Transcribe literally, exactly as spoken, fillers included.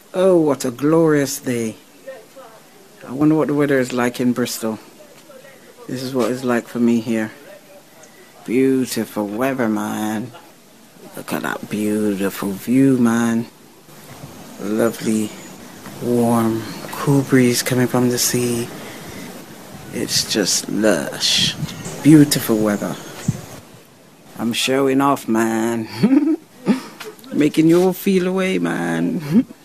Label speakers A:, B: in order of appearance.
A: Oh, what a glorious day. I wonder what the weather is like in Bristol. This is what it's like for me here. Beautiful weather, man. Look at that beautiful view, man. Lovely, warm, cool breeze coming from the sea. It's just lush. Beautiful weather. I'm showing off, man. Making you all feel away, man.